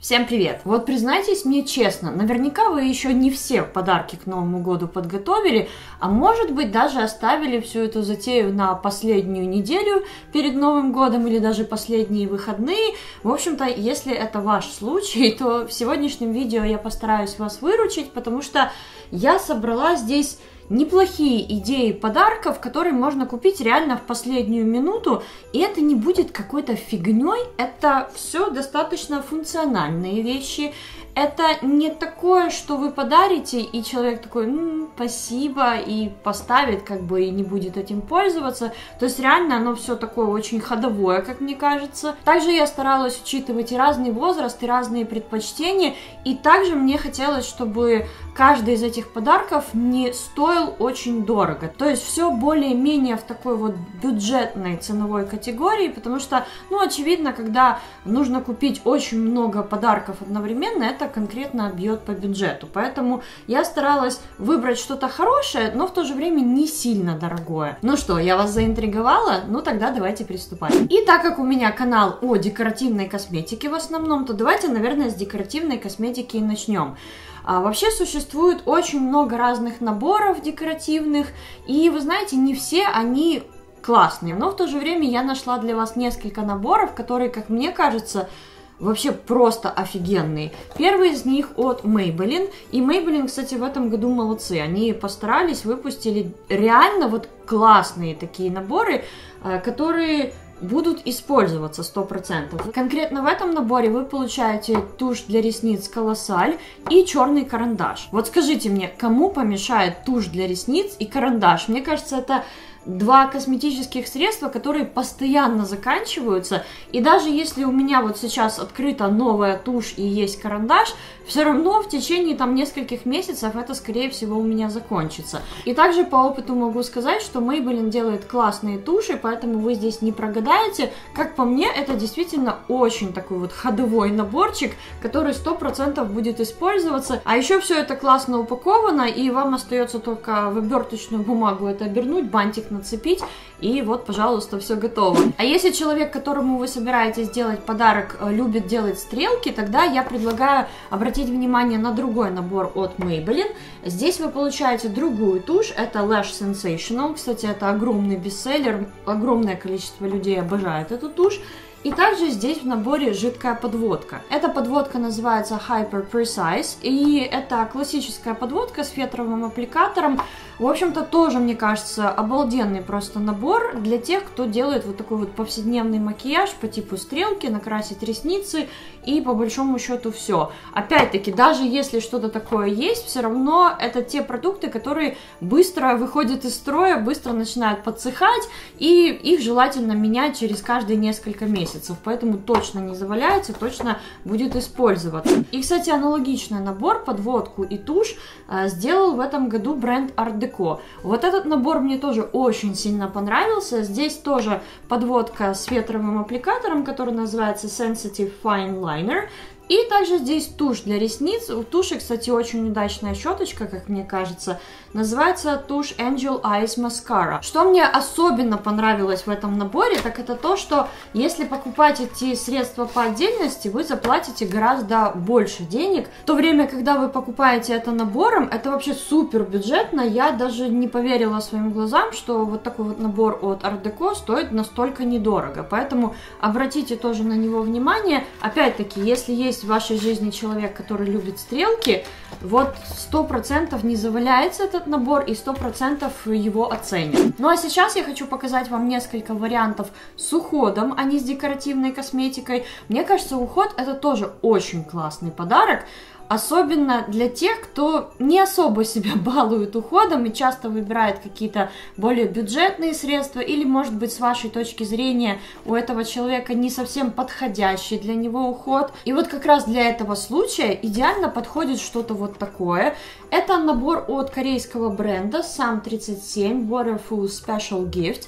Всем привет! Вот признайтесь мне честно, наверняка вы еще не все подарки к Новому году подготовили, а может быть даже оставили всю эту затею на последнюю неделю перед Новым годом или даже последние выходные. В общем-то, если это ваш случай, то в сегодняшнем видео я постараюсь вас выручить, потому что я собрала здесь неплохие идеи подарков, которые можно купить реально в последнюю минуту, и это не будет какой-то фигней, это все достаточно функциональные вещи. Это не такое, что вы подарите, и человек такой, спасибо, и поставит, как бы, и не будет этим пользоваться. То есть реально оно все такое очень ходовое, как мне кажется. Также я старалась учитывать и разный возраст, и разные предпочтения, и также мне хотелось, чтобы каждый из этих подарков не стоил очень дорого. То есть все более-менее в такой вот бюджетной ценовой категории, потому что, очевидно, когда нужно купить очень много подарков одновременно, это конкретно бьет по бюджету. Поэтому я старалась выбрать что-то хорошее, но в то же время не сильно дорогое. Ну что, я вас заинтриговала? Ну тогда давайте приступать. И так как у меня канал о декоративной косметике в основном, то давайте, наверное, с декоративной косметики и начнем. Вообще существует очень много разных наборов декоративных, и вы знаете, не все они классные, но в то же время я нашла для вас несколько наборов, которые, как мне кажется, вообще просто офигенные. Первый из них от Maybelline, и Maybelline, кстати, в этом году молодцы, они постарались, выпустили реально вот классные такие наборы, которые будут использоваться 100%. Конкретно в этом наборе вы получаете тушь для ресниц Колоссаль и черный карандаш. Вот скажите мне, кому помешает тушь для ресниц и карандаш? Мне кажется, это два косметических средства, которые постоянно заканчиваются, и даже если у меня вот сейчас открыта новая тушь и есть карандаш, все равно в течение там нескольких месяцев это, скорее всего, у меня закончится. И также по опыту могу сказать, что Maybelline делает классные туши, поэтому вы здесь не прогадаете. Как по мне, это действительно очень такой вот ходовой наборчик, который 100% будет использоваться. А еще все это классно упаковано, и вам остается только в оберточную бумагу это обернуть, бантик нацепить, и вот, пожалуйста, все готово. А если человек, которому вы собираетесь делать подарок, любит делать стрелки, тогда я предлагаю обратить внимание на другой набор от Maybelline. Здесь вы получаете другую тушь, это Lash Sensational, кстати, это огромный бестселлер, огромное количество людей обожает эту тушь. И также здесь в наборе жидкая подводка. Эта подводка называется Hyper Precise, и это классическая подводка с фетровым аппликатором. В общем-то, тоже, мне кажется, обалденный просто набор для тех, кто делает вот такой вот повседневный макияж по типу стрелки, накрасить ресницы и по большому счету все. Опять-таки, даже если что-то такое есть, все равно это те продукты, которые быстро выходят из строя, быстро начинают подсыхать, и их желательно менять через каждые несколько месяцев. Поэтому точно не заваляется, точно будет использоваться. И, кстати, аналогичный набор, подводку и тушь, сделал в этом году бренд Art Deco. Вот этот набор мне тоже очень сильно понравился. Здесь тоже подводка с фетровым аппликатором, который называется Sensitive Fine Liner. И также здесь тушь для ресниц. У туши, кстати, очень удачная щеточка, как мне кажется. Называется тушь Angel Eyes Mascara. Что мне особенно понравилось в этом наборе, так это то, что если покупать эти средства по отдельности, вы заплатите гораздо больше денег. В то время, когда вы покупаете это набором, это вообще супер бюджетно. Я даже не поверила своим глазам, что вот такой вот набор от Art Deco стоит настолько недорого. Поэтому обратите тоже на него внимание. Опять-таки, если есть в вашей жизни человек, который любит стрелки, вот 100% не заваляется этот набор и 100% его оценят. Ну а сейчас я хочу показать вам несколько вариантов с уходом, а не с декоративной косметикой. Мне кажется, уход это тоже очень классный подарок. Особенно для тех, кто не особо себя балует уходом и часто выбирает какие-то более бюджетные средства, или, может быть, с вашей точки зрения, у этого человека не совсем подходящий для него уход. И вот как раз для этого случая идеально подходит что-то вот такое. Это набор от корейского бренда Sam 37 Waterful Special Gift.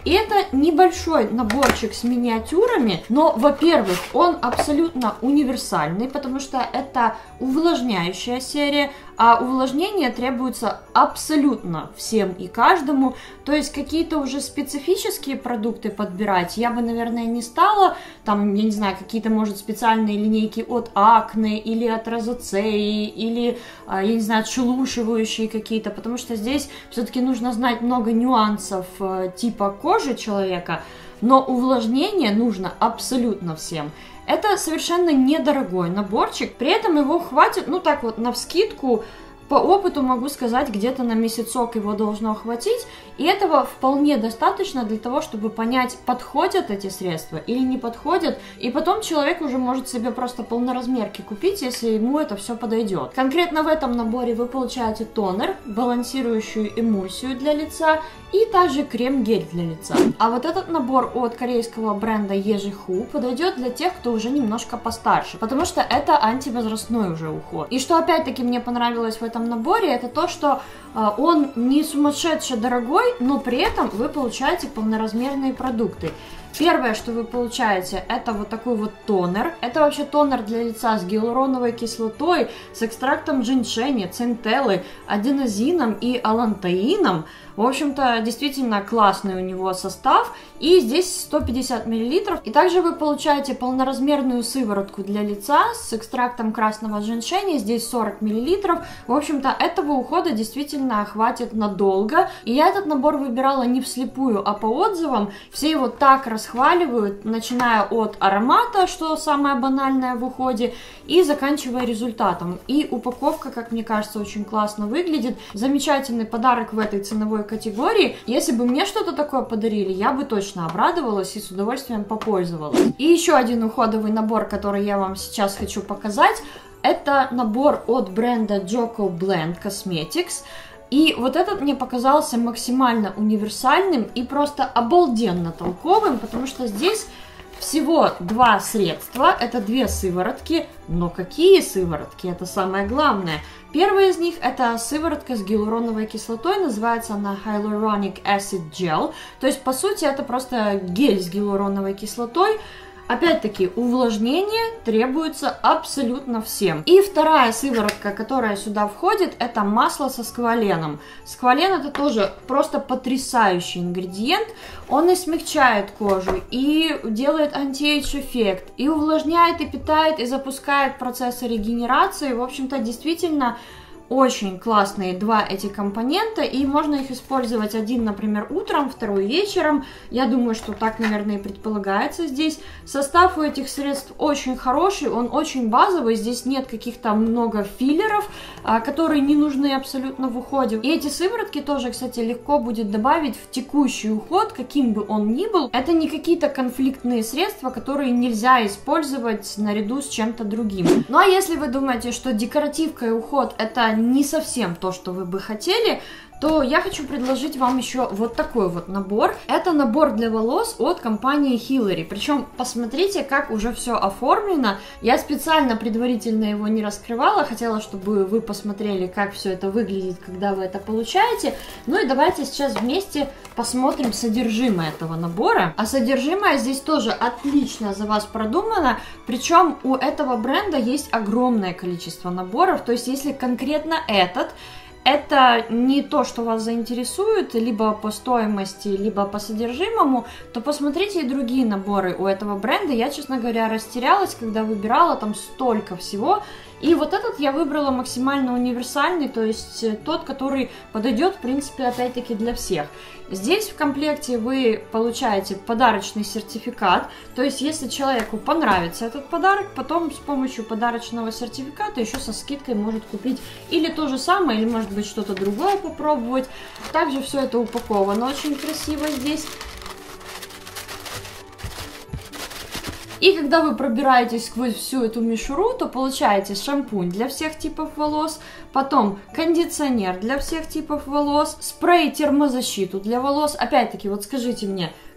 И это небольшой наборчик с миниатюрами, но, во-первых, он абсолютно универсальный, потому что это увлажняющая серия, а увлажнение требуется абсолютно всем и каждому. То есть какие-то уже специфические продукты подбирать я бы, наверное, не стала. Там, я не знаю, какие-то, может, специальные линейки от акне или от розацеи, или, я не знаю, отшелушивающие какие-то, потому что здесь все-таки нужно знать много нюансов типа кожи человека, но увлажнение нужно абсолютно всем. Это совершенно недорогой наборчик, при этом его хватит, ну так вот, навскидку, по опыту могу сказать, где-то на месяцок его должно хватить, и этого вполне достаточно для того, чтобы понять, подходят эти средства или не подходят, и потом человек уже может себе просто полноразмерки купить, если ему это все подойдет. Конкретно в этом наборе вы получаете тонер, балансирующую эмульсию для лица и также крем-гель для лица. А вот этот набор от корейского бренда Ежиху подойдет для тех, кто уже немножко постарше, потому что это антивозрастной уже уход. И что опять-таки мне понравилось в этом наборе, это то, что он не сумасшедше дорогой, но при этом вы получаете полноразмерные продукты. Первое, что вы получаете, это вот такой вот тонер. Это вообще тонер для лица с гиалуроновой кислотой, с экстрактом женьшеня, центеллы, аденозином и алантаином. В общем-то, действительно классный у него состав. И здесь 150 мл. И также вы получаете полноразмерную сыворотку для лица с экстрактом красного женьшеня. Здесь 40 мл. В общем-то, этого ухода действительно хватит надолго. И я этот набор выбирала не вслепую, а по отзывам. Все его так расхваливают, начиная от аромата, что самое банальное в уходе, и заканчивая результатом. И упаковка, как мне кажется, очень классно выглядит. Замечательный подарок в этой ценовой категории. Если бы мне что-то такое подарили, я бы точно обрадовалась и с удовольствием попользовалась. И еще один уходовый набор, который я вам сейчас хочу показать, это набор от бренда Joko Blend Cosmetics. И вот этот мне показался максимально универсальным и просто обалденно толковым, потому что здесь всего два средства, это две сыворотки, но какие сыворотки, это самое главное. Первая из них это сыворотка с гиалуроновой кислотой, называется она Hyaluronic Acid Gel, то есть по сути это просто гель с гиалуроновой кислотой. Опять-таки, увлажнение требуется абсолютно всем. И вторая сыворотка, которая сюда входит, это масло со скваленом. Сквален это тоже просто потрясающий ингредиент. Он и смягчает кожу, и делает анти-эйдж эффект, и увлажняет, и питает, и запускает процессы регенерации. В общем-то, действительно очень классные два эти компонента, и можно их использовать один, например, утром, второй вечером. Я думаю, что так, наверное, и предполагается здесь. Состав у этих средств очень хороший, он очень базовый, здесь нет каких-то много филлеров, которые не нужны абсолютно в уходе. И эти сыворотки тоже, кстати, легко будет добавить в текущий уход, каким бы он ни был. Это не какие-то конфликтные средства, которые нельзя использовать наряду с чем-то другим. Ну а если вы думаете, что декоративка и уход это не совсем то, что вы бы хотели, то я хочу предложить вам еще вот такой вот набор. Это набор для волос от компании Hillary. Причем посмотрите, как уже все оформлено. Я специально предварительно его не раскрывала, хотела, чтобы вы посмотрели, как все это выглядит, когда вы это получаете. Ну и давайте сейчас вместе посмотрим содержимое этого набора. А содержимое здесь тоже отлично за вас продумано. Причем у этого бренда есть огромное количество наборов. То есть если конкретно это не то, что вас заинтересует, либо по стоимости, либо по содержимому, то посмотрите и другие наборы у этого бренда. Я, честно говоря, растерялась, когда выбирала, там столько всего. И вот этот я выбрала максимально универсальный, то есть тот, который подойдет, в принципе, опять-таки для всех. Здесь в комплекте вы получаете подарочный сертификат, то есть если человеку понравится этот подарок, потом с помощью подарочного сертификата еще со скидкой может купить или то же самое, или может быть что-то другое попробовать. Также все это упаковано очень красиво здесь. И когда вы пробираетесь сквозь всю эту мишуру, то получаете шампунь для всех типов волос, потом кондиционер для всех типов волос, спрей термозащиту для волос. Опять-таки, вот скажите мне,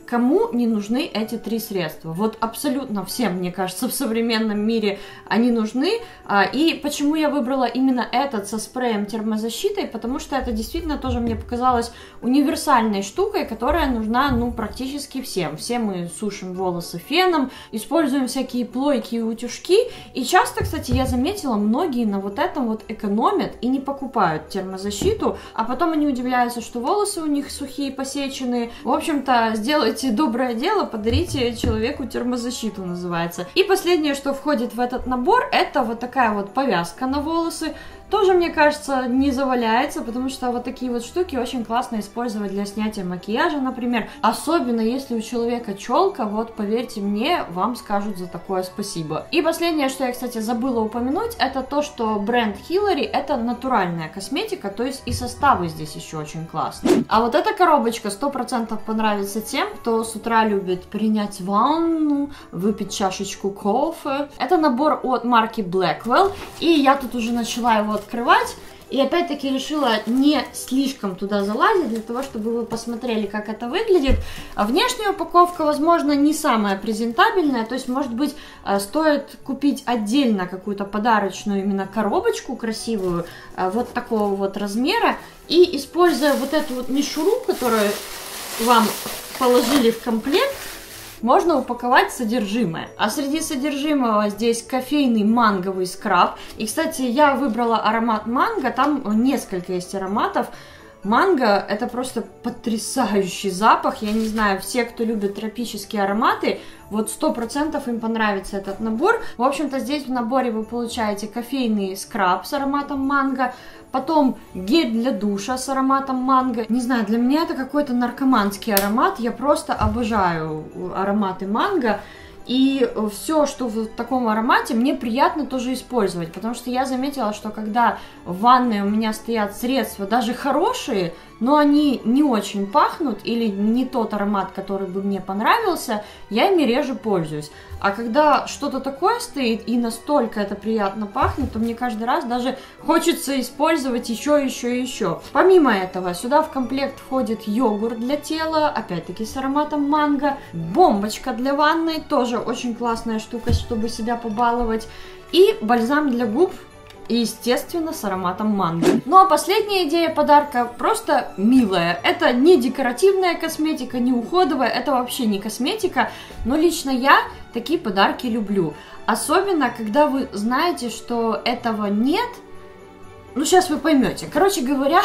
Кому не нужны эти 3 средства? Вот абсолютно всем, мне кажется, в современном мире они нужны. И почему я выбрала именно этот со спреем термозащитой? Потому что это действительно тоже мне показалось универсальной штукой, которая нужна, ну, практически всем. Все мы сушим волосы феном, используем всякие плойки и утюжки. И часто, кстати, я заметила, многие на вот этом вот экономят и не покупают термозащиту, а потом они удивляются, что волосы у них сухие, посеченные. В общем-то, сделайте доброе дело, подарите человеку термозащиту, называется. И последнее, что входит в этот набор, это вот такая вот повязка на волосы. Тоже, мне кажется, не заваляется, потому что вот такие вот штуки очень классно использовать для снятия макияжа, например. Особенно если у человека челка, вот поверьте мне, вам скажут за такое спасибо. И последнее, что я, кстати, забыла упомянуть, это то, что бренд Hillary это натуральная косметика, то есть и составы здесь еще очень классные. А вот эта коробочка 100% понравится тем, кто с утра любит принять ванну, выпить чашечку кофе. Это набор от марки Blackwell, и я тут уже начала его открывать. И опять-таки решила не слишком туда залазить, для того, чтобы вы посмотрели, как это выглядит. Внешняя упаковка, возможно, не самая презентабельная, то есть, может быть, стоит купить отдельно какую-то подарочную именно коробочку красивую, вот такого вот размера, и используя вот эту вот мишуру, которую вам положили в комплект, можно упаковать содержимое. А среди содержимого здесь кофейный манговый скраб. И, кстати, я выбрала аромат манго, там несколько есть ароматов. Манго — это просто потрясающий запах. Я не знаю, все, кто любит тропические ароматы, вот 100% им понравится этот набор. В общем-то, здесь в наборе вы получаете кофейный скраб с ароматом манго, потом гель для душа с ароматом манго. Не знаю, для меня это какой-то наркоманский аромат. Я просто обожаю ароматы манго. И все, что в таком аромате, мне приятно тоже использовать, потому что я заметила, что когда в ванной у меня стоят средства, даже хорошие, но они не очень пахнут или не тот аромат, который бы мне понравился, я ими реже пользуюсь. А когда что-то такое стоит и настолько это приятно пахнет, то мне каждый раз даже хочется использовать еще. Помимо этого, сюда в комплект входит йогурт для тела, опять-таки с ароматом манго, бомбочка для ванной, тоже очень классная штука, чтобы себя побаловать, и бальзам для губ, и, естественно, с ароматом манго. Ну а последняя идея подарка просто милая. Это не декоративная косметика, не уходовая, это вообще не косметика, но лично я такие подарки люблю. Особенно, когда вы знаете, что этого нет. Ну, сейчас вы поймете. Короче говоря,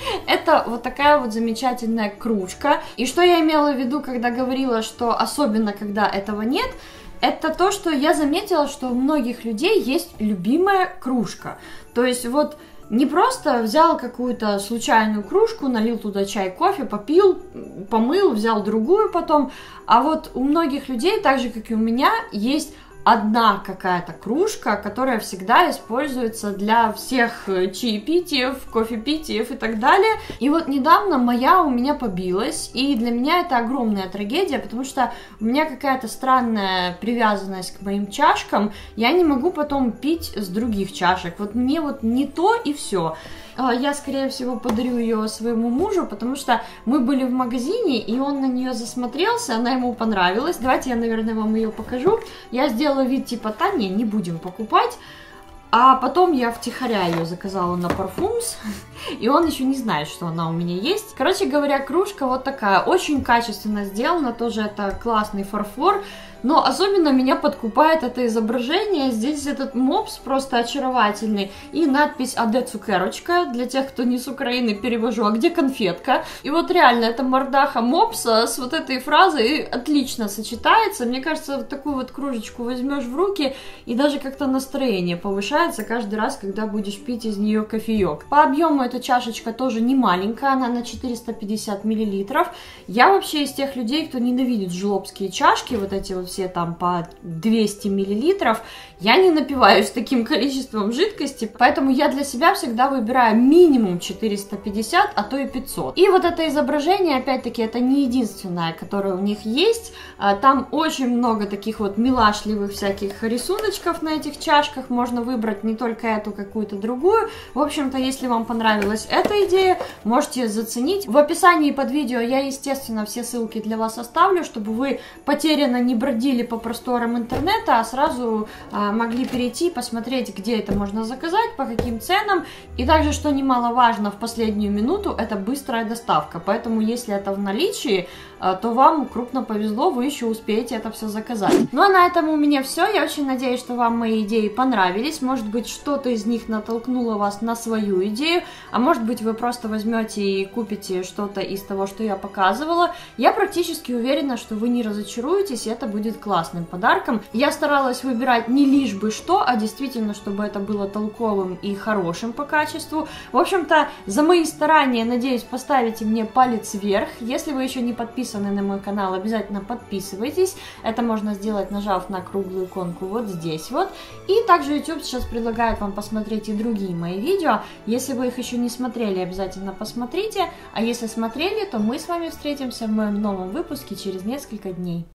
это вот такая вот замечательная кружка. И что я имела в виду, когда говорила, что особенно, когда этого нет, это то, что я заметила, что у многих людей есть любимая кружка. То есть вот не просто взял какую-то случайную кружку, налил туда чай, кофе, попил, помыл, взял другую потом. А вот у многих людей, так же как и у меня, есть одна какая-то кружка, которая всегда используется для всех чаепитиев, кофепитиев и так далее. И вот недавно моя у меня побилась, и для меня это огромная трагедия, потому что у меня какая-то странная привязанность к моим чашкам, я не могу потом пить с других чашек. Вот мне вот не то и все. Я, скорее всего, подарю ее своему мужу, потому что мы были в магазине, и он на нее засмотрелся, она ему понравилась. Давайте я, наверное, вам ее покажу. Я сделала вид типа, Таня, не будем покупать. А потом я втихаря ее заказала на Parfums, и он еще не знает, что она у меня есть. Короче говоря, кружка вот такая, очень качественно сделана, тоже это классный фарфор. Но особенно меня подкупает это изображение. Здесь этот мопс просто очаровательный. И надпись «А де цукерочка?» Для тех, кто не с Украины, перевожу. А где конфетка? И вот реально, эта мордаха мопса с вот этой фразой отлично сочетается. Мне кажется, вот такую вот кружечку возьмешь в руки, и даже как-то настроение повышается каждый раз, когда будешь пить из нее кофеек. По объему эта чашечка тоже не маленькая, она на 450 мл. Я вообще из тех людей, кто ненавидит жлобские чашки, вот эти вот все там по 200 миллилитров. Я не напиваюсь таким количеством жидкости, поэтому я для себя всегда выбираю минимум 450, а то и 500. И вот это изображение, опять-таки, это не единственное, которое у них есть. Там очень много таких вот милашливых всяких рисуночков на этих чашках. Можно выбрать не только эту, какую-то другую. В общем-то, если вам понравилась эта идея, можете заценить. В описании под видео я, естественно, все ссылки для вас оставлю, чтобы вы потерянно не бродили по просторам интернета, а сразу могли перейти, посмотреть, где это можно заказать, по каким ценам. И также, что немаловажно, в последнюю минуту, это быстрая доставка. Поэтому, если это в наличии, то вам крупно повезло, вы еще успеете это все заказать. Ну а на этом у меня все. Я очень надеюсь, что вам мои идеи понравились. Может быть, что-то из них натолкнуло вас на свою идею, а может быть, вы просто возьмете и купите что-то из того, что я показывала. Я практически уверена, что вы не разочаруетесь, и это будет классным подарком. Я старалась выбирать не лишь бы что, а действительно, чтобы это было толковым и хорошим по качеству. В общем-то, за мои старания, надеюсь, поставите мне палец вверх. Если вы еще не подписаны на мой канал, обязательно подписывайтесь. Это можно сделать, нажав на круглую иконку вот здесь вот. И также YouTube сейчас предлагает вам посмотреть и другие мои видео. Если вы их еще не смотрели, обязательно посмотрите. А если смотрели, то мы с вами встретимся в моем новом выпуске через несколько дней.